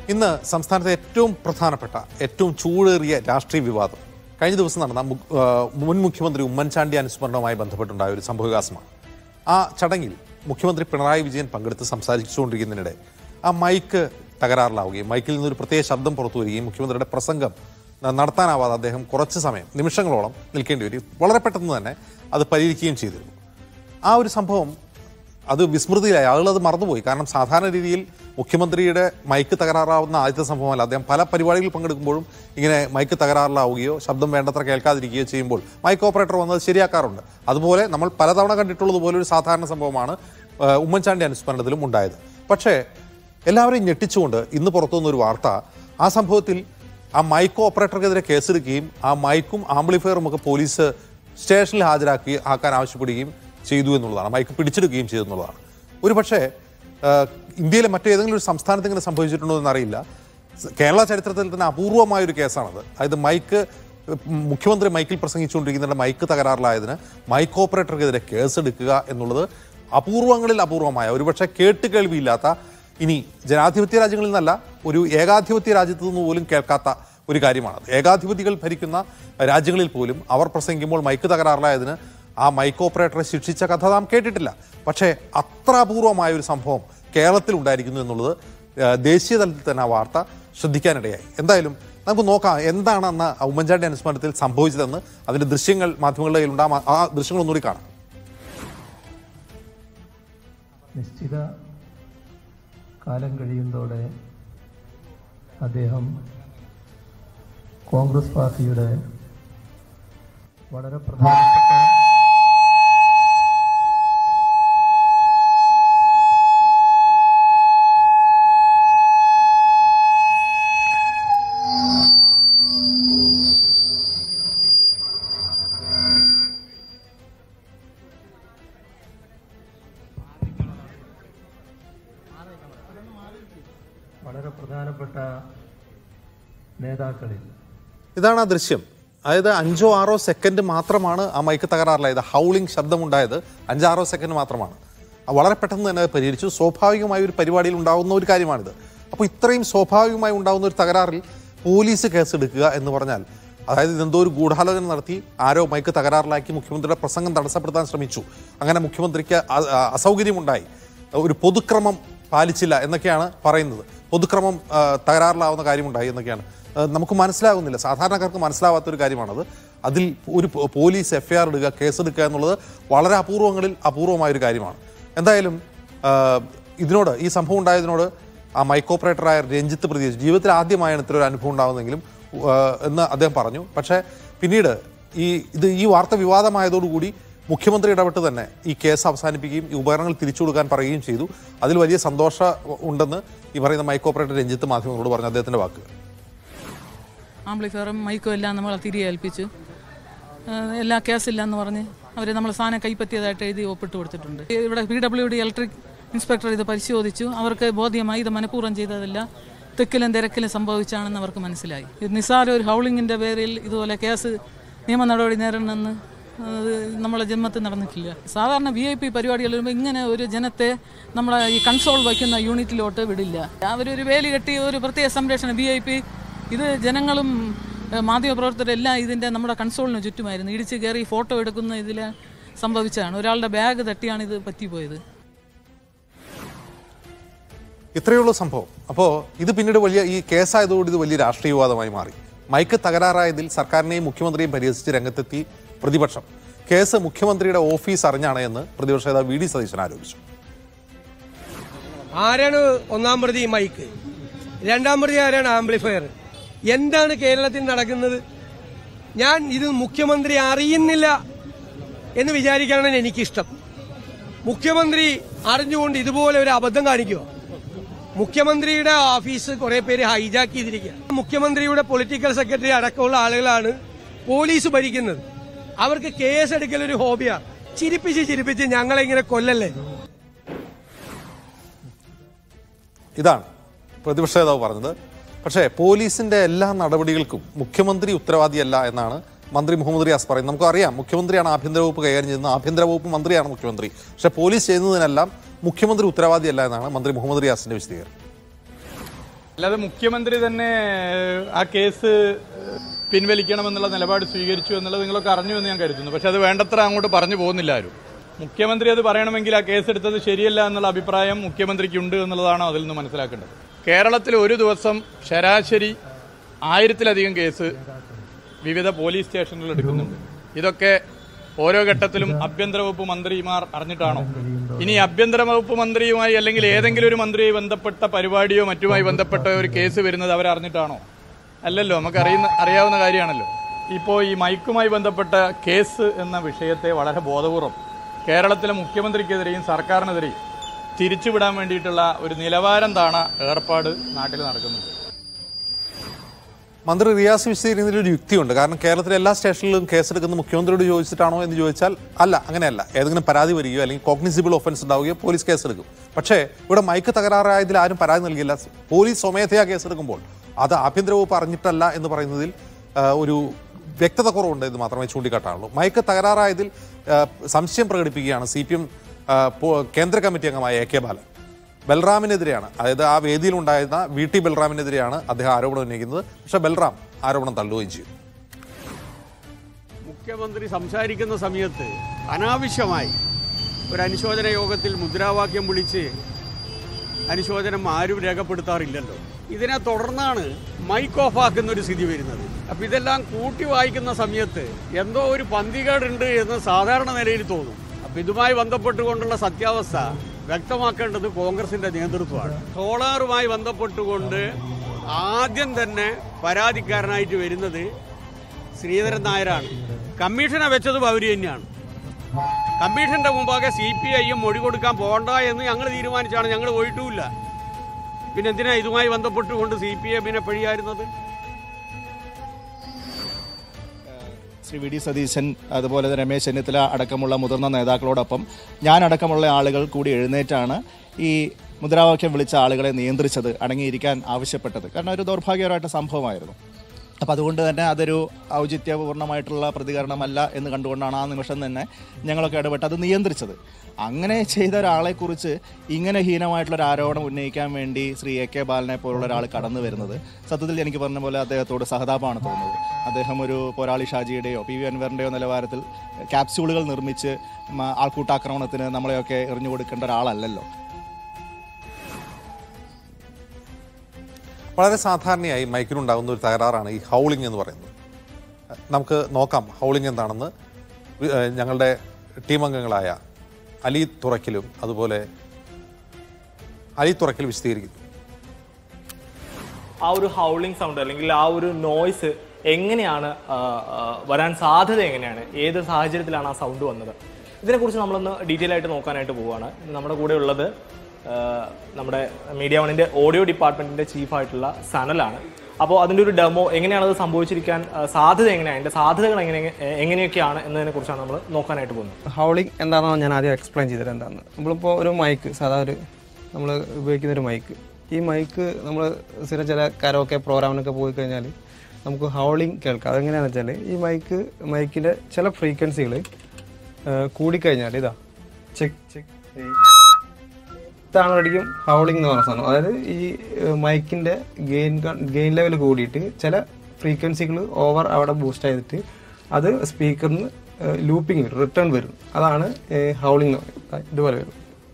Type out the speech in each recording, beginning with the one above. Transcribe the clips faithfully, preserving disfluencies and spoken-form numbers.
ഇന്ന് സംസ്ഥാനത്തെ ഏറ്റവും പ്രധാനപ്പെട്ട ഏറ്റവും ചൂടേറിയ രാഷ്ട്രീയ വിവാദം കഴിഞ്ഞ ദിവസം നടന്ന മുൻ മുഖ്യമന്ത്രി ഉമ്മൻചാണ്ടി അനുസ്മരണവുമായി ബന്ധപ്പെട്ടുണ്ടായ ഒരു സംഭവവികാസമാണ്. ആ ചടങ്ങിൽ മുഖ്യമന്ത്രി പിണറായി വിജയൻ പങ്കെടുത്ത് സംസാരിച്ചുകൊണ്ടിരിക്കുന്നതിനിടെ ആ മൈക്ക് തകരാറിലാവുകയും മൈക്കിൽ നിന്നൊരു പ്രത്യേക ശബ്ദം പുറത്തു വരികയും മുഖ്യമന്ത്രിയുടെ പ്രസംഗം നടത്താനാവാതെ അദ്ദേഹം കുറച്ച് സമയം നിമിഷങ്ങളോളം നിൽക്കേണ്ടി വരും. വളരെ പെട്ടെന്ന് തന്നെ അത് പരിഹരിക്കുകയും ചെയ്തിരുന്നു. ആ ഒരു സംഭവം അത് വിസ്മൃതിയിലായി, ആളുകളത് മറന്നുപോയി. കാരണം സാധാരണ രീതിയിൽ മുഖ്യമന്ത്രിയുടെ മൈക്ക് തകരാറാവുന്ന ആദ്യത്തെ സംഭവമല്ല. അദ്ദേഹം പല പരിപാടികളിൽ പങ്കെടുക്കുമ്പോഴും ഇങ്ങനെ മൈക്ക് തകരാറിലാവുകയോ ശബ്ദം വേണ്ടത്ര കേൾക്കാതിരിക്കുകയോ ചെയ്യുമ്പോൾ മൈക്ക് ഓപ്പറേറ്റർ വന്നത് ശരിയാക്കാറുണ്ട്. അതുപോലെ നമ്മൾ പലതവണ കണ്ടിട്ടുള്ളതുപോലെ ഒരു സാധാരണ സംഭവമാണ് ഉമ്മൻചാണ്ടി അനുസ്മരണത്തിലും ഉണ്ടായത്. പക്ഷേ എല്ലാവരെയും ഞെട്ടിച്ചുകൊണ്ട് ഇന്ന് പുറത്തുനിന്നൊരു വാർത്ത, ആ സംഭവത്തിൽ ആ മൈക്ക് ഓപ്പറേറ്റർക്കെതിരെ കേസെടുക്കുകയും ആ മൈക്കും ആംപ്ലിഫയറും ഒക്കെ പോലീസ് സ്റ്റേഷനിൽ ഹാജരാക്കി ആക്കാൻ ആവശ്യപ്പെടുകയും ചെയ്തു എന്നുള്ളതാണ്. മൈക്ക് പിടിച്ചെടുക്കുകയും ചെയ്തു എന്നുള്ളതാണ്. ഒരു പക്ഷേ ഇന്ത്യയിലെ മറ്റേതെങ്കിലും ഒരു സംസ്ഥാനത്ത് ഇങ്ങനെ സംഭവിച്ചിട്ടുണ്ടോ എന്നറിയില്ല. കേരള ചരിത്രത്തിൽ തന്നെ അപൂർവമായൊരു കേസാണത്. അതായത് മൈക്ക് മുഖ്യമന്ത്രി മൈക്കിൽ പ്രസംഗിച്ചുകൊണ്ടിരിക്കുന്നതിൻ്റെ മൈക്ക് തകരാറിലായതിന് മൈക്ക് ഓപ്പറേറ്റർക്കെതിരെ കേസെടുക്കുക എന്നുള്ളത് അപൂർവങ്ങളിൽ അപൂർവമായ, ഒരുപക്ഷെ കേട്ട് കേൾവിയില്ലാത്ത, ഇനി ജനാധിപത്യ രാജ്യങ്ങളിൽ നിന്നല്ല ഒരു ഏകാധിപത്യ രാജ്യത്തു നിന്ന് പോലും കേൾക്കാത്ത ഒരു കാര്യമാണ്. ഏകാധിപതികൾ ഭരിക്കുന്ന രാജ്യങ്ങളിൽ പോലും അവർ പ്രസംഗിക്കുമ്പോൾ മൈക്ക് തകരാറിലായതിന് ആ മൈക്ക് ഓപ്പറേറ്ററെ ശിക്ഷിച്ച കഥ നാം കേട്ടിട്ടില്ല. പക്ഷേ അത്ര അപൂർവമായ ഒരു സംഭവം കേരളത്തിൽ ഉണ്ടായിരിക്കുന്നു എന്നുള്ളത് ദേശീയ തലത്തിൽ തന്നെ ആ വാർത്ത ശ്രദ്ധിക്കാനിടയായി. എന്തായാലും നമുക്ക് നോക്കാം എന്താണ് അന്ന് ഉമ്മൻചാണ്ടി അനുസ്മരണത്തിൽ സംഭവിച്ചതെന്ന്. അതിൻ്റെ ദൃശ്യങ്ങൾ മാധ്യമങ്ങളുടെ കയ്യിലുണ്ടാകും. ആ ദൃശ്യങ്ങൾ ഒന്നുകൂടി കാണാം. നിശ്ചിത കാലം കഴിയുന്നതോടെ അദ്ദേഹം കോൺഗ്രസ് പാർട്ടിയുടെ വളരെ പ്രധാനപ്പെട്ട വളരെ പ്രധാനപ്പെട്ട നേതാക്കളിൽ ഇതാണ് ആ ദൃശ്യം. അതായത് അഞ്ചോ ആറോ സെക്കൻഡ് മാത്രമാണ് ആ മൈക്ക് തകരാറിലായത്. ഹൗളിംഗ് ശബ്ദമുണ്ടായത് അഞ്ചാറോ സെക്കൻഡ് മാത്രമാണ്. വളരെ പെട്ടെന്ന് തന്നെ അത് പരിഹരിച്ചു. സ്വാഭാവികമായ ഒരു പരിപാടിയിൽ ഉണ്ടാകുന്ന ഒരു കാര്യമാണിത്. അപ്പോൾ ഇത്രയും സ്വാഭാവികമായി ഉണ്ടാകുന്ന ഒരു തകരാറിൽ പോലീസ് കേസെടുക്കുക എന്ന് പറഞ്ഞാൽ, അതായത് ഇതെന്തോ ഒരു ഗൂഢാലോചന നടത്തി ആരോ മൈക്ക് തകരാറിലാക്കി മുഖ്യമന്ത്രിയുടെ പ്രസംഗം തടസ്സപ്പെടുത്താൻ ശ്രമിച്ചു, അങ്ങനെ മുഖ്യമന്ത്രിക്ക് അസൗകര്യമുണ്ടായി, ഒരു പൊതുക്രമം പാലിച്ചില്ല എന്നൊക്കെയാണ് പറയുന്നത്. പൊതുക്രമം തകരാറിലാവുന്ന കാര്യമുണ്ടായി എന്നൊക്കെയാണ്. നമുക്ക് മനസ്സിലാകുന്നില്ല, സാധാരണക്കാർക്ക് മനസ്സിലാവാത്തൊരു കാര്യമാണത്. അതിൽ ഒരു പോലീസ് എഫ് ഐ ആർ ഇടുക, കേസെടുക്കുക എന്നുള്ളത് വളരെ അപൂർവങ്ങളിൽ അപൂർവമായൊരു കാര്യമാണ്. എന്തായാലും ഇതിനോട്, ഈ സംഭവം ഉണ്ടായതിനോട് ആ മൈക്ക് ഓപ്പറേറ്ററായ രഞ്ജിത്ത് പ്രതികരിച്ചു. ജീവിതത്തിൽ ആദ്യമായാണ് ഇത്ര ഒരു അനുഭവം ഉണ്ടാകുന്നതെങ്കിലും എന്ന് അദ്ദേഹം പറഞ്ഞു. പക്ഷേ പിന്നീട് ഈ ഇത് ഈ വാർത്ത വിവാദമായതോടുകൂടി മുഖ്യമന്ത്രി ഇടപെട്ട് തന്നെ ഈ കേസ് അവസാനിപ്പിക്കുകയും ഈ ഉപകരണങ്ങൾ തിരിച്ചു കൊടുക്കാൻ പറയുകയും ചെയ്തു. അതിൽ വലിയ സന്തോഷം ഉണ്ടെന്ന് ഈ പറയുന്ന മൈക്ക് ഓപ്പറേറ്റർ രഞ്ജിത്ത് മാധ്യമങ്ങളോട് പറഞ്ഞു. അദ്ദേഹത്തിൻ്റെ വാക്കുകൾ: ആംപ്ലിഫയറും മൈക്കും എല്ലാം നമ്മളെ തിരികെ ഏൽപ്പിച്ചു. എല്ലാ കേസില്ലെന്ന് പറഞ്ഞ് അവർ നമ്മൾ സാധനം കൈപ്പറ്റിയതായിട്ട് എഴുതി ഒപ്പിട്ട് കൊടുത്തിട്ടുണ്ട്. ഇവിടെ P W D electric inspector ഇത് പരിശോധിച്ചു. അവർക്ക് ബോധ്യമായി ഇത് മനഃപൂർവ്വം ചെയ്തതല്ല, തെക്കിലും തിരക്കിലും സംഭവിച്ചാണെന്ന് അവർക്ക് മനസ്സിലായി. ഇത് നിസ്സാര ഒരു ഹൗളിങ്ങിൻ്റെ പേരിൽ ഇതുപോലെ കേസ് നിയമ നടപടി നേരിടണമെന്ന് നമ്മളെ ജന്മത്തിൽ നടന്നിട്ടില്ല. സാധാരണ വി ഐ പി പരിപാടികൾ വരുമ്പോൾ ഇങ്ങനെ ഒരു ജനത്തെ നമ്മളെ ഈ കൺസോൾ വയ്ക്കുന്ന യൂണിറ്റിലോട്ട് വിടില്ല. അവരൊരു വേലി കെട്ടി ഒരു പ്രത്യേക സംരക്ഷണം. വി ഐ പി ഇത് ജനങ്ങളും മാധ്യമപ്രവർത്തകരും എല്ലാം ഇതിൻ്റെ നമ്മുടെ കൺസോളിന് ചുറ്റുമായിരുന്നു. ഇടിച്ച് കയറി ഫോട്ടോ എടുക്കുന്ന ഇതിൽ സംഭവിച്ചതാണ്. ഒരാളുടെ ബാഗ് തട്ടിയാണ് ഇത് പറ്റിപ്പോയത്. ഇത്രയുള്ള സംഭവം. അപ്പോൾ ഇത് പിന്നീട് വലിയ, ഈ കേസായതോടെ ഇത് വലിയ രാഷ്ട്രീയ വിവാദമായി മാറി. മൈക്ക് തകരാറായതിൽ സർക്കാരിനെയും മുഖ്യമന്ത്രിയെയും പരിഹസിച്ച് രംഗത്തെത്തി പ്രതിപക്ഷം. കേസ് മുഖ്യമന്ത്രിയുടെ ഓഫീസ് അറിഞ്ഞാണ് എന്ന് പ്രതിപക്ഷ നേതാവ് വി ഡി സതീശൻ ആരോപിച്ചു. ആരാണ് ഒന്നാം പ്രതി മൈക്ക്, രണ്ടാം പ്രതി ആരാണ് ആംപ്ലിഫയർ? എന്താണ് കേരളത്തിൽ നടക്കുന്നത്? ഞാൻ ഇത് മുഖ്യമന്ത്രി അറിയുന്നില്ല എന്ന് വിചാരിക്കാനാണ് എനിക്കിഷ്ടം. മുഖ്യമന്ത്രി അറിഞ്ഞുകൊണ്ട് ഇതുപോലെ ഒരു അബദ്ധം കാണിക്കുക. മുഖ്യമന്ത്രിയുടെ ഓഫീസ് കുറെ പേര് ഹൈജാക്ക് ചെയ്തിരിക്കുക. മുഖ്യമന്ത്രിയുടെ പൊളിറ്റിക്കൽ സെക്രട്ടറി അടക്കമുള്ള ആളുകളാണ് പോലീസ് ഭരിക്കുന്നത്. അവർക്ക് കേസെടുക്കൽ ഒരു ഹോബിയാണ്. ചിരിപ്പിച്ച് ചിരിപ്പിച്ച് ഞങ്ങളെ ഇങ്ങനെ കൊല്ലല്ലേ. ഇതാണ് പ്രതിപക്ഷ നേതാവ് പറഞ്ഞത്. പക്ഷേ പോലീസിന്റെ എല്ലാ നടപടികൾക്കും മുഖ്യമന്ത്രി ഉത്തരവാദിയല്ല എന്നാണ് മന്ത്രി മുഹമ്മദ് റിയാസ് പറയുന്നത്. നമുക്കറിയാം, മുഖ്യമന്ത്രിയാണ് ആഭ്യന്തര വകുപ്പ് കൈകാര്യം ചെയ്യുന്നത്, ആഭ്യന്തര വകുപ്പ് മന്ത്രിയാണ് മുഖ്യമന്ത്രി. പക്ഷേ പോലീസ് ചെയ്യുന്നതിനെല്ലാം മുഖ്യമന്ത്രി ഉത്തരവാദിയല്ല എന്നാണ് മന്ത്രി മുഹമ്മദ് റിയാസിന്റെ വിശദീകരണം. അല്ലാതെ മുഖ്യമന്ത്രി തന്നെ ആ കേസ് പിൻവലിക്കണമെന്നുള്ള നിലപാട് സ്വീകരിച്ചു എന്നുള്ളത് നിങ്ങളൊക്കെ അറിഞ്ഞു എന്ന് ഞാൻ കരുതുന്നു. പക്ഷെ അത് വേണ്ടത്ര അങ്ങോട്ട് പറഞ്ഞു പോകുന്നില്ല ആരും. മുഖ്യമന്ത്രി അത് പറയണമെങ്കിൽ ആ കേസെടുത്തത് ശരിയല്ല എന്നുള്ള അഭിപ്രായം മുഖ്യമന്ത്രിക്കുണ്ട് എന്നുള്ളതാണോ അതിൽ നിന്ന് മനസ്സിലാക്കേണ്ടത്. കേരളത്തിൽ ഒരു ദിവസം ശരാശരി ആയിരത്തിലധികം കേസ് വിവിധ പോലീസ് സ്റ്റേഷനുകൾ എടുക്കുന്നുണ്ട്. ഇതൊക്കെ ഓരോ ഘട്ടത്തിലും ആഭ്യന്തര വകുപ്പ് മന്ത്രിമാർ അറിഞ്ഞിട്ടാണോ? ഇനി ആഭ്യന്തര വകുപ്പ് മന്ത്രിയുമായി അല്ലെങ്കിൽ ഏതെങ്കിലും ഒരു മന്ത്രിയുമായി ബന്ധപ്പെട്ട പരിപാടിയോ മറ്റുമായി ബന്ധപ്പെട്ട ഒരു കേസ് വരുന്നത് അവരറിഞ്ഞിട്ടാണോ? അല്ലല്ലോ, നമുക്ക് അറിയുന്ന അറിയാവുന്ന കാര്യമാണല്ലോ. ഇപ്പോൾ ഈ മൈക്കുമായി ബന്ധപ്പെട്ട കേസ് എന്ന വിഷയത്തെ വളരെ ബോധപൂർവം കേരളത്തിലെ മുഖ്യമന്ത്രിക്കെതിരെയും സർക്കാരിനെതിരെയും തിരിച്ചുവിടാൻ വേണ്ടിയിട്ടുള്ള ഒരു നിലവാരം താണ ഏർപ്പാട് നാട്ടിൽ നടക്കുന്നുണ്ട്. മന്ത്രി റിയാസ് വിശദീകരിക്കുന്നതിൽ ഒരു യുക്തിയുണ്ട്. കാരണം കേരളത്തിലെ എല്ലാ സ്റ്റേഷനിലും കേസെടുക്കുന്ന മുഖ്യമന്ത്രിയോട് ചോദിച്ചിട്ടാണോ എന്ന് ചോദിച്ചാൽ അല്ല, അങ്ങനെയല്ല. ഏതെങ്കിലും പരാതി വരികയോ അല്ലെങ്കിൽ കോഗ്നിസിബിൾ ഒഫൻസ് ഉണ്ടാവുകയോ പോലീസ് കേസെടുക്കും. പക്ഷേ ഇവിടെ മൈക്ക് തകരാറായതിൽ ആരും പരാതി നൽകിയില്ല. പോലീസ് സ്വമേധയാ കേസെടുക്കുമ്പോൾ അത് ആഭ്യന്തര വകുപ്പ് അറിഞ്ഞിട്ടല്ല എന്ന് പറയുന്നതിൽ ഒരു വ്യക്തത കുറവുണ്ട് എന്ന് മാത്രമേ ചൂണ്ടിക്കാട്ടാനുള്ളൂ. മൈക്ക് തകരാറായതിൽ സംശയം പ്രകടിപ്പിക്കുകയാണ് സി പി എം കേന്ദ്ര കമ്മിറ്റി അംഗമായ എ കെ ബാലൻ. ബൽറാമിനെതിരെയാണ്, അതായത് ആ വേദിയിലുണ്ടായിരുന്ന വി ടി ബൽറാമിനെതിരെയാണ് അദ്ദേഹം ആരോപണം ഉന്നയിക്കുന്നത്. പക്ഷേ ബൽറാം ആരോപണം തള്ളുകയും ചെയ്തു. മുഖ്യമന്ത്രി സംസാരിക്കുന്ന സമയത്ത് അനാവശ്യമായി ഒരു അനുശോചന യോഗത്തിൽ മുദ്രാവാക്യം വിളിച്ച് അനുശോചനം ആരും രേഖപ്പെടുത്താറില്ലല്ലോ. ഇതിനെ തുടർന്നാണ് മൈക്ക് ഓഫ് ആക്കുന്ന ഒരു സ്ഥിതി വരുന്നത്. അപ്പം ഇതെല്ലാം കൂട്ടി വായിക്കുന്ന സമയത്ത് എന്തോ ഒരു പന്തികേടുണ്ട് എന്ന് സാധാരണ നിലയിൽ തോന്നും. അപ്പം ഇതുമായി ബന്ധപ്പെട്ടുകൊണ്ടുള്ള സത്യാവസ്ഥ വ്യക്തമാക്കേണ്ടത് കോൺഗ്രസിന്റെ നേതൃത്വമാണ്. സോളാറുമായി ബന്ധപ്പെട്ടുകൊണ്ട് ആദ്യം തന്നെ പരാതിക്കാരനായിട്ട് വരുന്നത് ശ്രീധരൻ നായരാണ്. കമ്മീഷനെ വെച്ചത് അവർ തന്നെയാണ്. കമ്മീഷന്റെ മുമ്പാകെ സി പി ഐയും മൊഴി കൊടുക്കാൻ പോകണ്ട എന്ന് ഞങ്ങൾ തീരുമാനിച്ചാണ്. ഞങ്ങൾ പോയിട്ടുമില്ല. പിന്നെ എന്തിനാ ഇതുമായി ബന്ധപ്പെട്ടുകൊണ്ട് സി പി എമ്മിനെ പഴിയായിരുന്നത്? ശ്രീ വി ഡി സതീശൻ, അതുപോലെ തന്നെ രമേശ് ചെന്നിത്തല അടക്കമുള്ള മുതിർന്ന നേതാക്കളോടൊപ്പം ഞാൻ അടക്കമുള്ള ആളുകൾ കൂടി എഴുന്നേറ്റാണ് ഈ മുദ്രാവാക്യം വിളിച്ച ആളുകളെ നിയന്ത്രിച്ചത്, അടങ്ങിയിരിക്കാൻ ആവശ്യപ്പെട്ടത്. കാരണം ഒരു ദൗർഭാഗ്യകരമായിട്ട് സംഭവമായിരുന്നു. അപ്പം അതുകൊണ്ട് തന്നെ അതൊരു ഔചിത്യപൂർണ്ണമായിട്ടുള്ള പ്രതികരണമല്ല എന്ന് കണ്ടുകൊണ്ടാണ് ആ നിമിഷം തന്നെ ഞങ്ങളൊക്കെ ഇടപെട്ട് അത് നിയന്ത്രിച്ചത്. അങ്ങനെ ചെയ്ത ഒരാളെക്കുറിച്ച് ഇങ്ങനെ ഹീനമായിട്ടുള്ളൊരു ആരോപണം ഉന്നയിക്കാൻ വേണ്ടി ശ്രീ എ കെ ബാലനെ പോലുള്ള ഒരാൾ കടന്നു വരുന്നത് സത്യത്തിൽ എനിക്ക് പറഞ്ഞ പോലെ അദ്ദേഹത്തോട് സഹതാപമാണ് തോന്നുന്നത്. അദ്ദേഹം ഒരു പോരാളി ഷാജിയുടെയോ പി വി അൻവറിൻ്റെയോ നിലവാരത്തിൽ ക്യാപ്സ്യൂളുകൾ നിർമ്മിച്ച് ആൾക്കൂട്ടാക്രമണത്തിന് നമ്മളെയൊക്കെ എറിഞ്ഞു കൊടുക്കേണ്ട ഒരാളല്ലല്ലോ. വളരെ സാധാരണയായി മൈക്കിനുണ്ടാകുന്ന ഒരു തകരാറാണ് ഈ ഹൗളിംഗ് എന്ന് പറയുന്നത്. നമുക്ക് നോക്കാം ഹൗളിംഗ് എന്താണെന്ന് ഞങ്ങളുടെ ടീം അംഗങ്ങളായ അലി തുറക്കിലും അതുപോലെ അലി തുറക്കിൽ വിശദീകരിക്കുന്നു. ആ ഒരു ഹൗളിംഗ് സൗണ്ട് അല്ലെങ്കിൽ ആ ഒരു നോയ്സ് എങ്ങനെയാണ് വരാൻ സാധ്യത, എങ്ങനെയാണ്, ഏത് സാഹചര്യത്തിലാണ് ആ സൗണ്ട് വന്നത്, ഇതിനെക്കുറിച്ച് നമ്മളൊന്ന് ഡീറ്റെയിൽ ആയിട്ട് നോക്കാനായിട്ട് പോവുകയാണ്. നമ്മുടെ കൂടെ ഉള്ളത് നമ്മുടെ മീഡിയ വണിൻ്റെ ഓഡിയോ ഡിപ്പാർട്ട്മെൻറ്റിൻ്റെ ചീഫായിട്ടുള്ള സനലാണ്. അപ്പോൾ അതിൻ്റെ ഒരു ഡെമോ എങ്ങനെയാണത് സംഭവിച്ചിരിക്കാൻ സാധ്യത, എങ്ങനെയാണ് അതിൻ്റെ സാധ്യതകൾ എങ്ങനെ എങ്ങനെയൊക്കെയാണ് എന്നതിനെ കുറിച്ചാണ് നമ്മൾ നോക്കാനായിട്ട് പോകുന്നത്. ഹൗളിംഗ് എന്താണെന്ന് ഞാൻ ആദ്യം എക്സ്പ്ലെയിൻ ചെയ്തിട്ട് എന്താണെന്ന്. നമ്മളിപ്പോൾ ഒരു മൈക്ക്, സാധാ ഒരു നമ്മൾ ഉപയോഗിക്കുന്ന ഒരു മൈക്ക്, ഈ മൈക്ക് നമ്മൾ സ്ഥിരം ചില കരോക്കെ പ്രോഗ്രാമിനൊക്കെ പോയി കഴിഞ്ഞാൽ നമുക്ക് ഹൗളിംഗ് കേൾക്കാം. അതെങ്ങനെയാണെന്ന് വെച്ചാൽ ഈ മൈക്ക് മൈക്കിൻ്റെ ചില ഫ്രീക്വൻസികൾ കൂടിക്കഴിഞ്ഞാൽ ഇതാ ചെക്ക് ചെക്ക് ഇതാണ് ഒരിക്കും ഹൗളിംഗ് എന്ന് പറഞ്ഞ സാധനം. അതായത് ഈ മൈക്കിൻ്റെ ഗെയിൻ ഗെയിൻ ലെവൽ കൂടിയിട്ട് ചില ഫ്രീക്വൻസികൾ ഓവർ അവിടെ ബൂസ്റ്റ് ചെയ്തിട്ട് അത് സ്പീക്കറിന് ലൂപ്പിംഗ് വരും, റിട്ടേൺ വരും. അതാണ് ഹൗളിംഗ് എന്ന് പറയുന്നത്. ഇതുപോലെ വരും.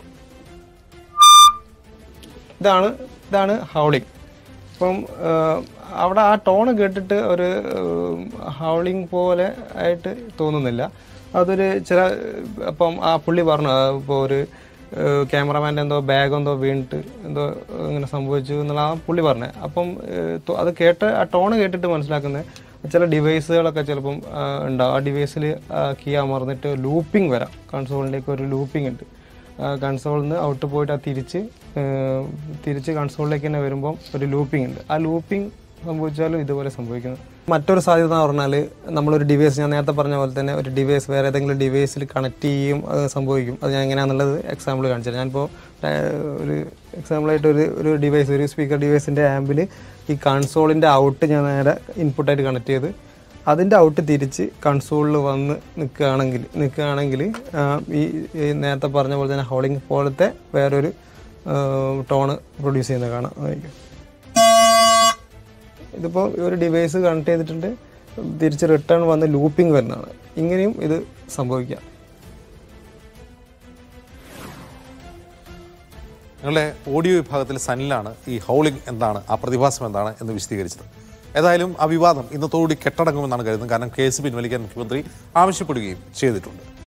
ഇതാണ് ഇതാണ് ഹൗളിംഗ്. അപ്പം അവിടെ ആ ടോണ് കേട്ടിട്ട് ഒരു ഹൗളിംഗ് പോലെ ആയിട്ട് തോന്നുന്നില്ല. അതൊരു ചില അപ്പം ആ പുള്ളി പറഞ്ഞു ഇപ്പോൾ ഒരു ക്യാമറമാൻ്റെ എന്തോ ബാഗ് എന്തോ വീണിട്ട് എന്തോ ഇങ്ങനെ സംഭവിച്ചു എന്നുള്ള ആ പുള്ളി പറഞ്ഞത്. അപ്പം അത് കേട്ട് ആ ടോണ് കേട്ടിട്ട് മനസ്സിലാക്കുന്നത് ചില ഡിവൈസുകളൊക്കെ ചിലപ്പം ഉണ്ടാവും. ആ ഡിവൈസിൽ കീ അമർന്നിട്ട് ലൂപ്പിംഗ് വരാം. കൺസോളിലേക്ക് ഒരു ലൂപ്പിംഗ് ഉണ്ട്. കൺസോളിൽ നിന്ന് ഔട്ട് പോയിട്ട് ആ തിരിച്ച് തിരിച്ച് കൺസോളിലേക്ക് തന്നെ വരുമ്പം ഒരു ലൂപ്പിംഗ് ഉണ്ട്. ആ ലൂപ്പിംഗ് സംഭവിച്ചാലും ഇതുപോലെ സംഭവിക്കുന്നത്. മറ്റൊരു സാധ്യത എന്ന് പറഞ്ഞാൽ നമ്മളൊരു ഡിവൈസ്, ഞാൻ നേരത്തെ പറഞ്ഞ പോലെ തന്നെ ഒരു ഡിവൈസ് വേറെ ഏതെങ്കിലും ഡിവൈസിൽ കണക്ട് ചെയ്യും അത് സംഭവിക്കും. അത് ഞാൻ എങ്ങനെയാണെന്നുള്ളത് എക്സാമ്പിൾ കാണിച്ചു തരാം. ഞാനിപ്പോൾ ഒരു എക്സാമ്പിളായിട്ട് ഒരു ഒരു ഡിവൈസ്, ഒരു സ്പീക്കർ ഡിവൈസിൻ്റെ ആമ്പിൽ ഈ കൺസോളിൻ്റെ ഔട്ട് ഞാൻ നേരെ ഇൻപുട്ടായിട്ട് കണക്ട് ചെയ്ത് അതിൻ്റെ ഔട്ട് തിരിച്ച് കൺസോളിൽ വന്ന് നിൽക്കുകയാണെങ്കിൽ നിൽക്കുകയാണെങ്കിൽ ഈ നേരത്തെ പറഞ്ഞ പോലെ തന്നെ ഹൗളിംഗ് പോലത്തെ വേറൊരു ടോണ് പ്രൊഡ്യൂസ് ചെയ്യുന്നത് കാണാം. ഇതിപ്പോൾ ഒരു ഡിവൈസ് കണക്ട് ചെയ്തിട്ടുണ്ട്, തിരിച്ച് റിട്ടേൺ വന്ന് ലൂപ്പിംഗ് വരുന്നതാണ്. ഇങ്ങനെയും ഇത് സംഭവിക്കാം. നിങ്ങളുടെ ഓഡിയോ വിഭാഗത്തിൽ സനിലാണ് ഈ ഹൗളിംഗ് എന്താണ്, ആ പ്രതിഭാസം എന്താണ് എന്ന് വിശദീകരിച്ചത്. ഏതായാലും ആ വിവാദം ഇന്നത്തോടുകൂടി കെട്ടടങ്ങുമെന്നാണ് കരുതുന്നത്. കാരണം കേസ് പിൻവലിക്കാൻ മുഖ്യമന്ത്രി ആവശ്യപ്പെടുകയും ചെയ്തിട്ടുണ്ട്.